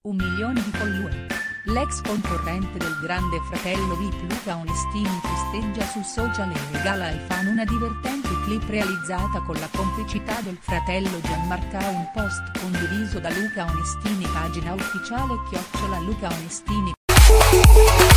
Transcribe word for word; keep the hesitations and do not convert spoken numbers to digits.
Un milione di follower. L'ex concorrente del Grande Fratello V I P Luca Onestini festeggia su social e regala ai fan una divertente clip realizzata con la complicità del fratello Gianmarco. Un post condiviso da Luca Onestini, pagina ufficiale chiocciola Luca Onestini.